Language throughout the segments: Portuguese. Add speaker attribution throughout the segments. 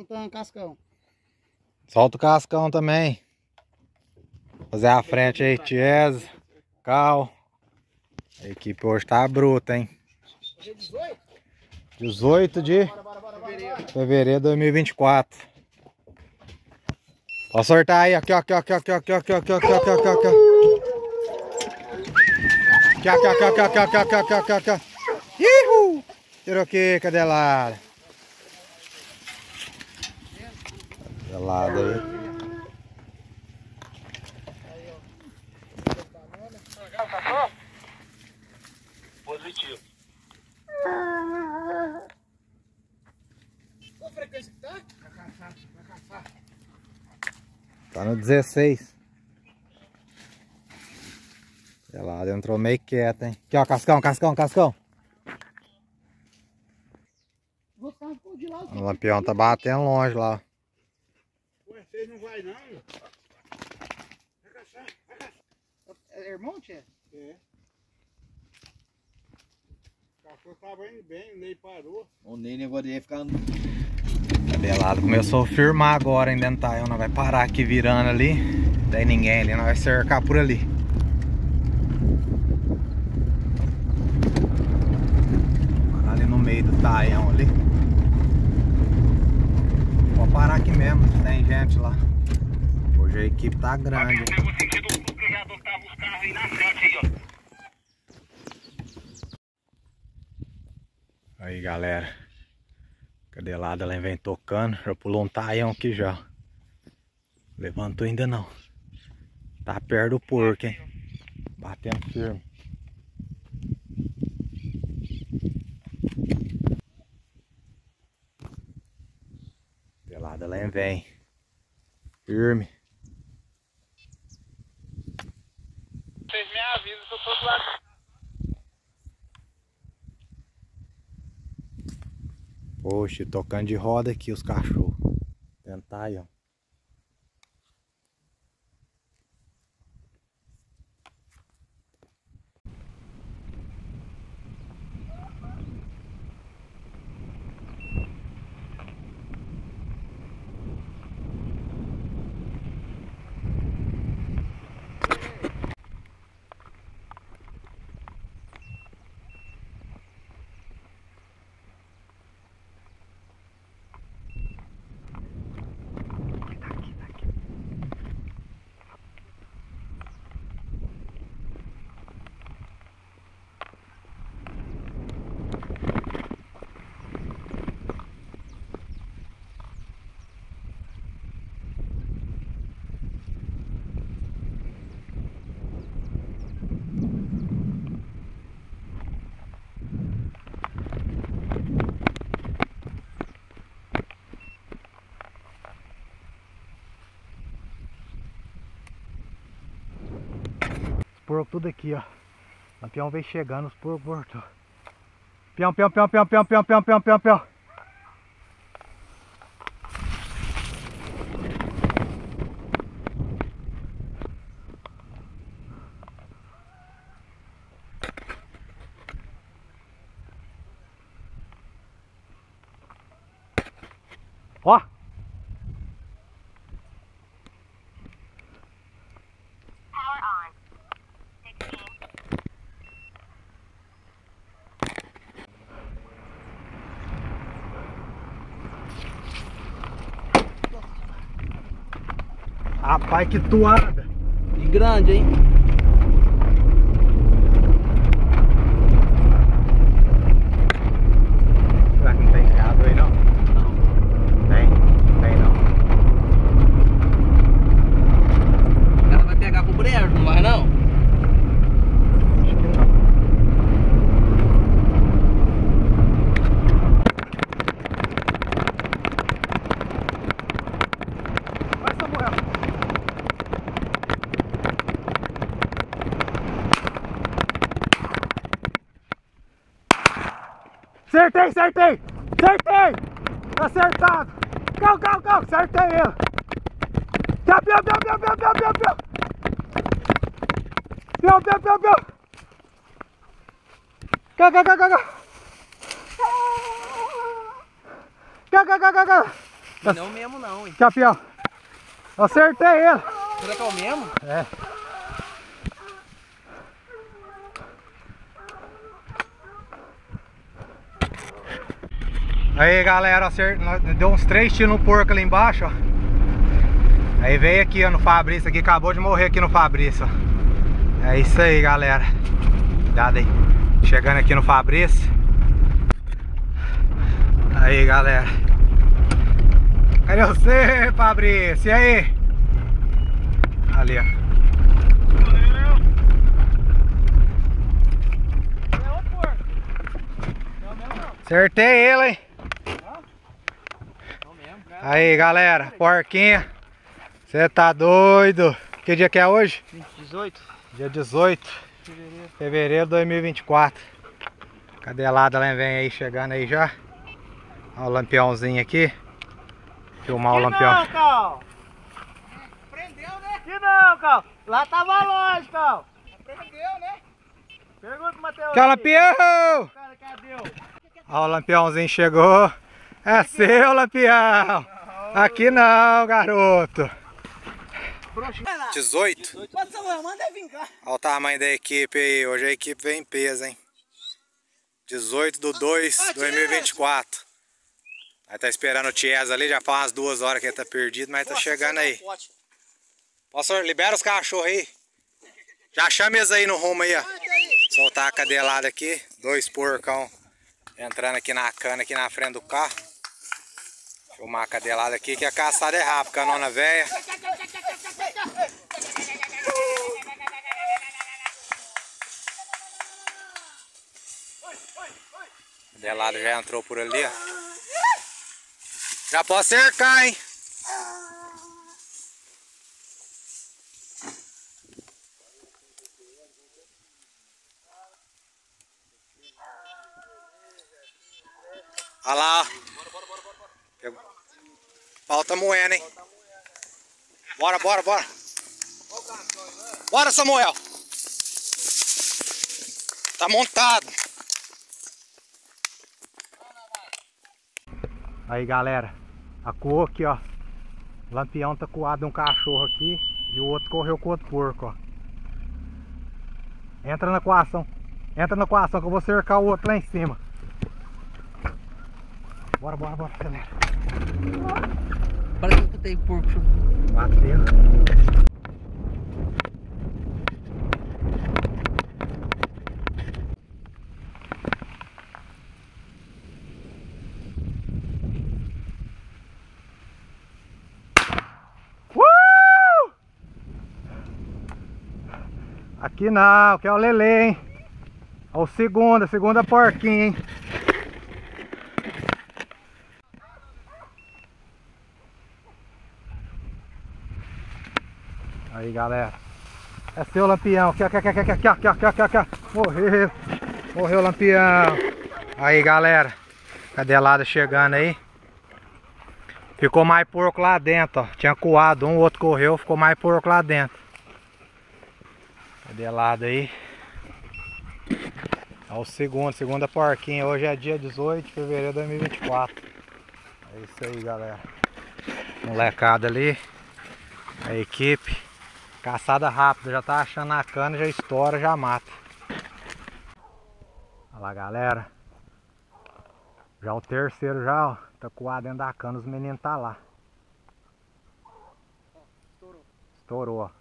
Speaker 1: soltando cascão.
Speaker 2: Solta o cascão também. Fazer a frente aí, Tiesa, Cal. A equipe hoje tá bruta, hein?
Speaker 1: Hoje é 18?
Speaker 2: 18 de fevereiro de 2024. Pode sortar aí, aqui, ó, aqui, ó, aqui, ó, aqui, ó, aqui, ó, aqui, ó, aqui, ó, aqui, ó, aqui, ó, aqui, ó, aqui, ó. Aqui, aqui, aqui, aqui, aqui, aqui, aqui, aqui, aqui, aqui, aqui. Ihu! Tirou aqui, cadelada. Cadelada aí.
Speaker 3: Positivo.
Speaker 1: Qual a frequência que tá?
Speaker 2: Tá no 16. Cadelada entrou meio quieta, hein? Aqui, ó, cascão, cascão, cascão.
Speaker 1: Vou ficar um pouco de lá.
Speaker 2: O lampião tá batendo longe lá.
Speaker 3: Ué, vocês não vai não? Vai caçar, vai caçar.
Speaker 1: É irmão, tia?
Speaker 3: É. O cachorro tava indo bem, o Ney parou.
Speaker 4: O Ney negócio de ficar...
Speaker 2: Cadelado começou a firmar agora, hein, dentro da Nós vai parar aqui virando ali. Não tem ninguém ali, nós vai cercar por ali. Parar ali no meio do taião ali. Vou parar aqui mesmo, tem gente lá. Hoje a equipe tá grande.
Speaker 3: Eu vou sentir do que já tava os carros aí na frente aí, ó.
Speaker 2: Aí, galera. Cadelada ela vem tocando. Já pulou um taião aqui já. Levantou ainda não. Tá perto do porco, hein? Batendo firme. Cadelada ela vem. Firme.
Speaker 3: Vocês me avisam se eu tô do lado.
Speaker 2: Poxa, tocando de roda aqui os cachorros. Tentar aí, ó. Porco tudo aqui, ó. O lampião vem chegando, os porcos voltou. Pião, pião, pião, pião, pião, pião, pião, pião, pião, pião. Ó! Rapaz, que toada!
Speaker 4: E grande, hein?
Speaker 2: Será que não tem gado aí não?
Speaker 4: Não.
Speaker 2: Tem? Tem não.
Speaker 4: O cara vai pegar pro brejo, não vai não?
Speaker 2: Acho que não. Vai, Samuel! Acertei, acertei! Acertei! Acertado! Cal, cal, cal! Acertei ele! Piau, piau, piau, piau, piau, piau, piau, piau! Piau, piau, piau, piau! Cal, cal, cal, cal, cal! Cal, cal, cal, cal, cal!
Speaker 4: Não mesmo não, hein?
Speaker 2: Campeão. Eu acertei ele.
Speaker 4: Será que é o mesmo?
Speaker 2: É. Aí galera, deu uns 3 tiros no porco ali embaixo, ó. Aí veio aqui, ó, no Fabrício aqui, acabou de morrer aqui no Fabrício, ó. É isso aí, galera. Cuidado aí. Chegando aqui no Fabrício. Aí, galera. Cadê você, Fabrício? E aí? Ali, ó. Acertei ele, hein? Aí, galera, porquinha. Você tá doido? Que dia que é hoje?
Speaker 4: 18.
Speaker 2: Dia 18 de fevereiro de 2024. Cadelada lá vem aí, chegando aí já. Olha o lampiãozinho aqui. Filmar o lampião.
Speaker 4: Não, Cal!
Speaker 1: Prendeu, né?
Speaker 4: Que não, Cal! Lá tava longe, Cal!
Speaker 1: Prendeu, né?
Speaker 4: Pergunta pro Matheus.
Speaker 2: Tchau, lampião!
Speaker 4: Cara, cadê?
Speaker 2: Olha o lampiãozinho chegou. É seu, lampião! Aqui não, garoto! 18.
Speaker 1: Pode ser, manda vir cá.
Speaker 2: Olha o tamanho da equipe aí. Hoje a equipe vem em peso, hein? 18/2/2024. Aí tá esperando o Ties ali. Já faz umas 2 horas que ele tá perdido, mas tá chegando aí. Posso libera os cachorros aí. Já chama eles aí no rumo aí, ó. Soltar a cadelada aqui. 2 porcão entrando aqui na cana, aqui na frente do carro. Filmar a cadelada aqui, que a caçada é rápida, canona velha. A cadelada já entrou por ali, ó. Já pode cercar, hein? Olha lá, ó. Pau tá moendo, hein? Bora, bora, bora. Bora, Samuel. Tá montado. Aí, galera. Acuou aqui, ó. O lampião tá coado de um cachorro aqui. E o outro correu com o outro porco, ó. Entra na coação. Entra na coação que eu vou cercar o outro lá em cima. Bora, bora, bora, galera.
Speaker 4: Parece que eu tenho porco.
Speaker 2: Bateu. Aqui não, que é o Lele, hein? É o segundo, a segunda porquinha, hein? Aí, galera. É seu, lampião. Aqui. Morreu. Morreu, lampião. Aí, galera. Cadelada chegando aí. Ficou mais porco lá dentro, ó. Tinha coado um, o outro correu, ficou mais porco lá dentro. Cadelada aí. É o segunda porquinha. Hoje é dia 18 de fevereiro de 2024. É isso aí, galera. Molecada ali. A equipe. Caçada rápida. Já tá achando a cana, já estoura, já mata. Olha lá, galera. Já o terceiro já, ó. Tá coado dentro da cana. Os meninos tá lá. Estourou, ó.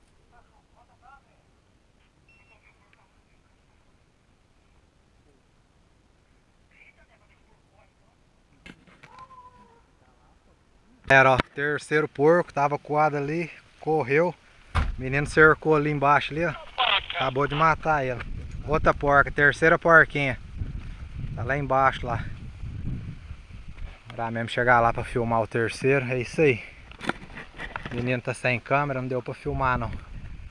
Speaker 2: Galera, ó, terceiro porco, tava coado ali, correu. O menino cercou ali embaixo ali, ó. Acabou de matar ele. Outra porca, terceira porquinha. Tá lá embaixo lá. Pra mesmo chegar lá pra filmar o terceiro, é isso aí. O menino tá sem câmera, não deu pra filmar não.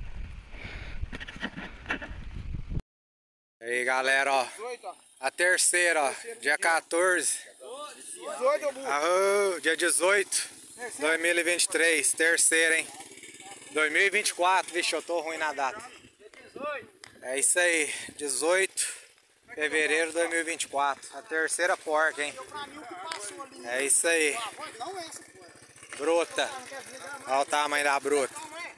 Speaker 2: Aí, galera, ó. A terceira, ó. Dia 14.
Speaker 1: 18,
Speaker 2: Dia 18, 2023, terceira, hein? 2024, vixe, eu tô ruim na data. É isso aí, 18 de fevereiro de 2024, a terceira porca, hein? É isso aí. Bruta. Olha o tamanho da bruta.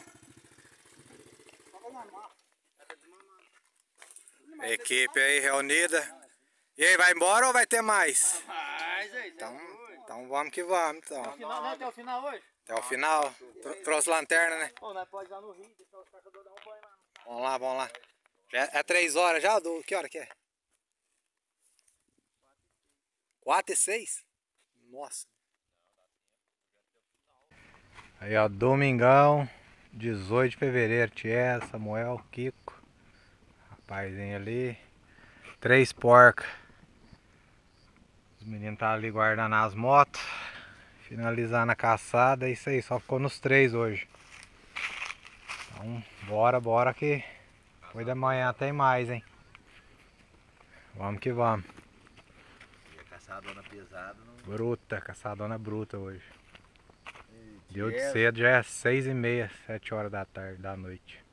Speaker 2: Equipe aí reunida. E aí, vai embora ou vai ter mais? Então vamos que vamos, então.
Speaker 1: Até o final hoje?
Speaker 2: Até o final. Trouxe lanterna, né?
Speaker 1: Pô, nós pode ir lá no rio, deixar os caçadores dar um banho lá.
Speaker 2: Vamos lá, vamos lá. Já é 3 horas já? Que hora que é? 4h06? Nossa. Aí, ó, domingão, 18 de fevereiro. Tia, Samuel, Kiko. Rapazinho ali. 3 porcas. Os meninos tá ali guardando as motos. Finalizando a caçada. É isso aí, só ficou nos 3 hoje. Então, bora que depois da manhã tem mais, hein? Vamos que vamos.
Speaker 4: E a caçadona pesada não.
Speaker 2: Bruta, caçadona bruta hoje. Deu de cedo, já é 6h30, 7 horas da tarde, da noite.